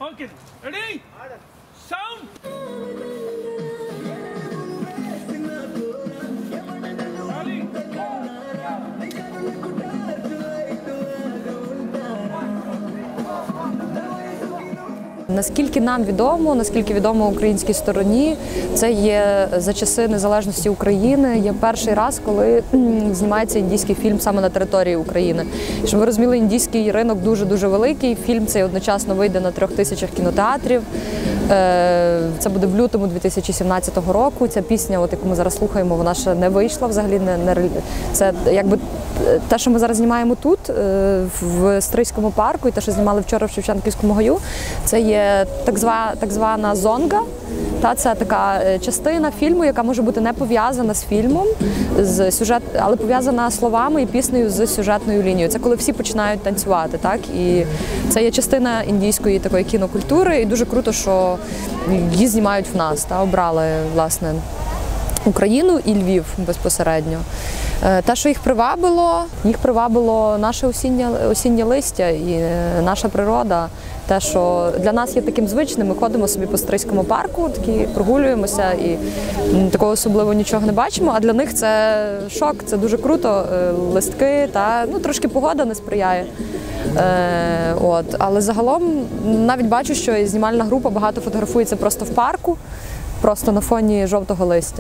Okay, ready? Sound! Наскільки нам відомо, наскільки відомо українській стороні, це є за часи незалежності України, є перший раз, коли знімається індійський фільм саме на території України. Щоб ви розуміли, індійський ринок дуже-дуже великий, фільм цей одночасно вийде на 3000 кінотеатрів. Це буде в лютому 2017 року. Ця пісня, яку ми зараз слухаємо, вона ще не вийшла взагалі. Це якби те, що ми зараз знімаємо тут, в Стрийському парку, і те, що знімали вчора в Шевченківському гаю, це є так звана зонга. Це така частина фільму, яка може бути не пов'язана з фільмом, але пов'язана словами і піснею з сюжетною лінією. Це коли всі починають танцювати. Так? І це є частина індійської такої кінокультури, і дуже круто, що її знімають в нас. Обрали, власне, Україну і Львів безпосередньо. Те, що їх привабило наше осіннє листя і наша природа. Те, що для нас є таким звичним, ми ходимо собі по Стрийському парку, прогулюємося і такого особливо нічого не бачимо, а для них це шок, це дуже круто, листки, трошки погода не сприяє. Але загалом навіть бачу, що і знімальна група багато фотографується просто в парку, просто на фоні жовтого листя.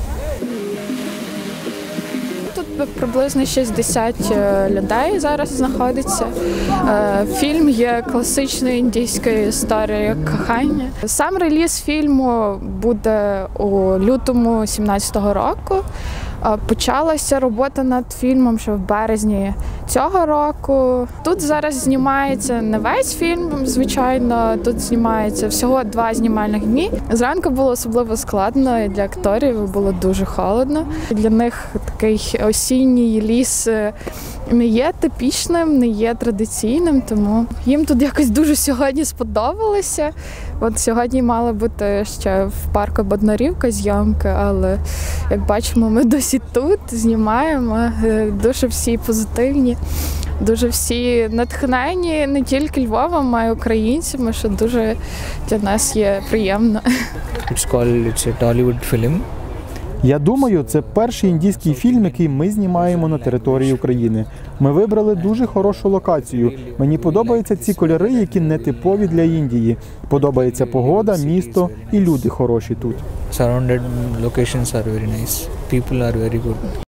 Тут приблизно 60 людей зараз знаходиться. Фільм є класичною індійською історією кохання. Сам реліз фільму буде у лютому 2017 року. Почалася робота над фільмом ще в березні цього року. Тут зараз знімається не весь фільм, звичайно, тут знімається всього 2 знімальних дні. Зранку було особливо складно, і для акторів було дуже холодно. Для них такий осінній ліс не є типічним, не є традиційним, тому їм тут якось дуже сьогодні сподобалося. От сьогодні мала бути ще в парку Боднарівка зйомки, але, як бачимо, ми досі тут знімаємо, дуже всі позитивні, дуже всі натхнені не тільки Львовом, а й українцями, що дуже для нас є приємно. It's a Tollywood film. Я думаю, це перший індійський фільм, який ми знімаємо на території України. Ми вибрали дуже хорошу локацію. Мені подобаються ці кольори, які не типові для Індії. Подобається погода, місто і люди хороші тут. Surrounded locations are very nice. People are very good.